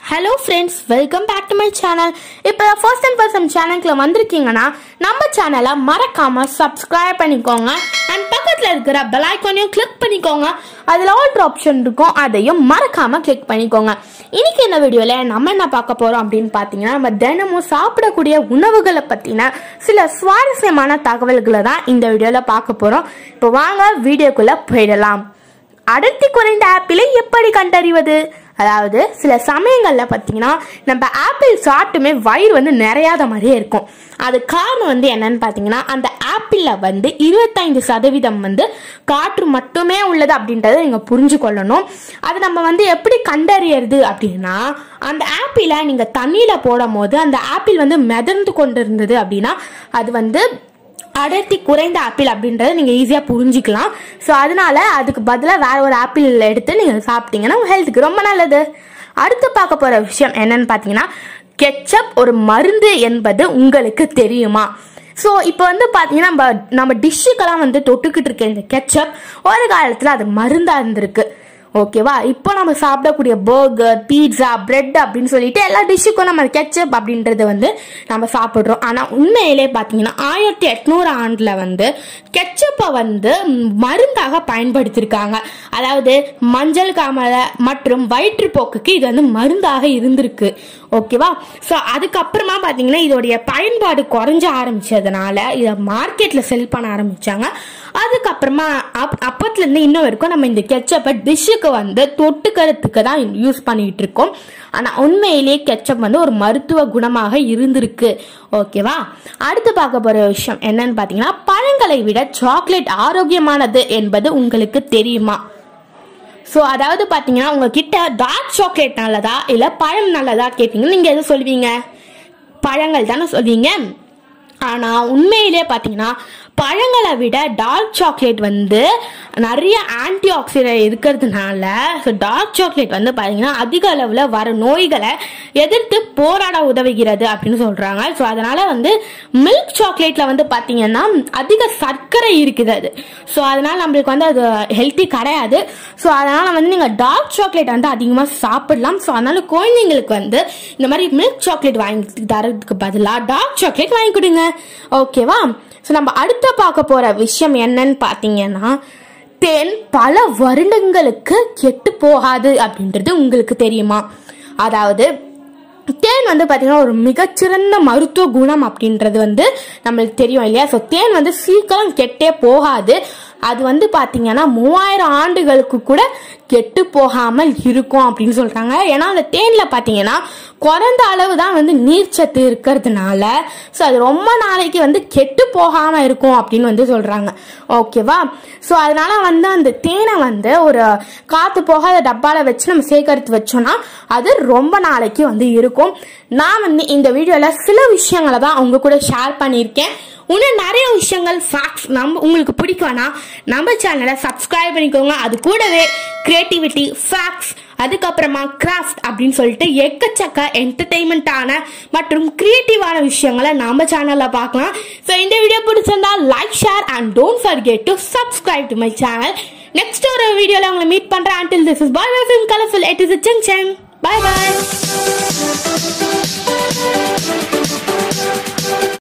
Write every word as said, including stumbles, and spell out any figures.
Hello friends, welcome back to my channel. If you are first time for some channel ku vandirukingana நம்ம சேனலை மறக்காம subscribe பண்ணிக்கோங்க and பக்கத்துல இருக்கிற bell icon-ஐயும் click பண்ணிக்கோங்க. அதுல all option இருக்கும், அதையும் மறக்காம click பண்ணிக்கோங்க. இன்னைக்கு இந்த வீடியோல நம்ம என்ன பார்க்க போறோம் அப்படினு பாத்தீங்கன்னா நம்ம தினமும் சாப்பிடக்கூடிய உணவுகளை பத்தின சில சுவாரஸ்யமான தகவல்களை தான் இந்த வீடியோல பார்க்க போறோம். இப்போ வாங்க வீடியோக்குள்ள போயிடலாம். அடர்த்தி குறைந்த ஆப்பிளை எப்படி கண்டறிவது? அதாவது சில சமயங்கள்ல பாத்தீங்கன்னா நம்ம ஆப்பிள் சாப்பிட்டுமே வயிறு வந்து நிறையாத மாதிரியே இருக்கும். அது காரணம் வந்து என்னன்னு பாத்தீங்கன்னா அந்த ஆப்பிள்ல வந்து இருபத்தைந்து சதவீதம் வந்து காற்று மட்டுமே உள்ளது அப்படின்றத நீங்க புரிஞ்சு கொள்ளணும். அது நம்ம வந்து எப்படி கண்டறியறது அப்படின்னா, அந்த ஆப்பிளை நீங்க தண்ணியில போடும் போது அந்த ஆப்பிள் வந்து மிதந்து கொண்டு இருந்தது அப்படின்னா அது வந்து அடர்த்தி குறைந்த ஆப்பிள் அப்படின்றத நீங்க ஈஸியா புரிஞ்சுக்கலாம். ஸோ அதனால அதுக்கு பதிலாக வேற ஒரு ஆப்பிள் எடுத்து நீங்க சாப்பிட்டீங்கன்னா ஹெல்த்துக்கு ரொம்ப நல்லது. அடுத்து பார்க்க போற விஷயம் என்னன்னு பாத்தீங்கன்னா, கெச்சப் ஒரு மருந்து என்பது உங்களுக்கு தெரியுமா? ஸோ இப்போ வந்து பார்த்தீங்கன்னா நம்ம நம்ம டிஷ்ஷுக்கெல்லாம் வந்து தொட்டுக்கிட்டு இருக்க இந்த கெச்சப் ஒரு காலத்தில் அது மருந்தாக இருந்திருக்கு. ஓகேவா? இப்போ நம்ம சாப்பிடக்கூடிய பர்கர், பீட்சா, பிரெட் அப்படின்னு சொல்லிட்டு எல்லா டிஷ்ஷுக்கும் நம்ம கெச்சப் அப்படின்றது வந்து நம்ம சாப்பிட்றோம். ஆனால் உண்மையிலே பார்த்தீங்கன்னா ஆயிரத்தி எட்நூறு ஆண்டுல வந்து கெச்சப்பை வந்து மருந்தாக பயன்படுத்தியிருக்காங்க. அதாவது மஞ்சள் காமலை மற்றும் வயிற்றுப்போக்குக்கு இது வந்து மருந்தாக இருந்திருக்கு. ஓகேவா? ஸோ அதுக்கப்புறமா பார்த்தீங்கன்னா இதோடைய பயன்பாடு குறைஞ்ச ஆரம்பிச்சதுனால இதை மார்க்கெட்ல செல் பண்ண ஆரம்பிச்சாங்க. அதுக்கப்புறமா அப் அப்பத்துல இருந்து இன்னும் வரைக்கும் நம்ம இந்த கெச்சப்பை டிஷ்ஷுக்கு வந்து தொட்டுக்கிறதுக்கு தான் யூஸ் பண்ணிட்டு இருக்கோம். ஆனா உண்மையிலேயே கெச்சப் வந்து ஒரு மருத்துவ குணமாக இருந்திருக்கு. ஓகேவா? அடுத்து பார்க்க போற விஷயம் என்னன்னு பாத்தீங்கன்னா, பழங்களை விட சாக்லேட் ஆரோக்கியமானது என்பது உங்களுக்கு தெரியுமா? ஸோ அதாவது பார்த்தீங்கன்னா உங்ககிட்ட டார்க் சாக்லேட் நல்லதா இல்லை பழம் நல்லதா கேட்டீங்கன்னா நீங்கள் எது சொல்வீங்க? பழங்கள் தானே சொல்வீங்க. ஆனால் உண்மையிலே பார்த்தீங்கன்னா பழங்களை விட டார்க் சாக்லேட் வந்து நிறைய ஆன்டி ஆக்சிடென்ட் இருக்கிறதுனால ஸோ டார்க் சாக்லேட் வந்து பார்த்தீங்கன்னா அதிக அளவில் வர நோய்களை எதிர்த்து போராட உதவுகிறது அப்படின்னு சொல்கிறாங்க. ஸோ அதனால வந்து மில்க் சாக்லேட்டில் வந்து பார்த்தீங்கன்னா அதிக சர்க்கரை இருக்குது அது. ஸோ அதனால நம்மளுக்கு வந்து அது ஹெல்த்தி கிடையாது. ஸோ அதனால வந்து நீங்கள் டார்க் சாக்லேட் வந்து அதிகமாக சாப்பிடலாம். ஸோ அதனால குழந்தைங்களுக்கு வந்து இந்த மாதிரி மில்க் சாக்லேட் வாங்கி தரதுக்கு பதிலாக டார்க் சாக்லேட் வாங்கி கொடுங்க. ஓகேவா? ஸோ நம்ம அடுத்த பார்க்க போற விஷயம் என்னன்னு பார்த்தீங்கன்னா, தேன் பல வருடங்களுக்கு கெட்டு போகாது அப்படின்றது உங்களுக்கு தெரியுமா? அதாவது தேன் வந்து பார்த்தீங்கன்னா ஒரு மிகச்சிறந்த மருத்துவ குணம் அப்படின்றது வந்து நம்மளுக்கு தெரியும் இல்லையா? ஸோ தேன் வந்து சீக்கிரம் கெட்டே போகாது. அது வந்து பார்த்தீங்கன்னா மூவாயிரம் ஆண்டுகளுக்கு கூட கெட்டு போகாமல் இருக்கும் அப்படின்னு சொல்றாங்க. ஏன்னா அந்த தேன்ல பார்த்தீங்கன்னா குறைந்த அளவு தான் வந்து நீர்ச்சத்து இருக்கிறதுனால ஸோ அது ரொம்ப நாளைக்கு வந்து கெட்டு போகாம இருக்கும் அப்படின்னு வந்து சொல்றாங்க. ஓகேவா? ஸோ அதனால வந்து அந்த தேனை வந்து ஒரு காத்து போகாத டப்பால வச்சு நம்ம சேகரித்து வச்சோம்னா அது ரொம்ப நாளைக்கு வந்து இருக்கும். நான் வந்து இந்த வீடியோல சில விஷயங்களை தான் உங்க கூட ஷேர் பண்ணியிருக்கேன். இன்னும் நிறைய விஷயங்கள் ஃபேக்ட்ஸ் நம்ம உங்களுக்கு பிடிக்கும்னா நம்ம சேனலை சப்ஸ்கிரைப் பண்ணிக்கோங்க. அது கூடவே கிரியேட்டிவிட்டி, ஃபேக்ட்ஸ், அதுக்கப்புறமா கிராஃப்ட் அப்படின்னு சொல்லிட்டு எக்கச்சக்க என்டர்டெயின்மெண்டான மற்றும் கிரியேட்டிவான விஷயங்களை நம்ம சேனல்ல பார்க்கலாம். ஸோ இந்த வீடியோ பிடிச்சிருந்தா like, share and don't forget to subscribe to my channel. Next ஒரு வீடியோல உங்களை மீட் பண்றேன். until this is bye bye from Colourful. It is a junction. Bye bye.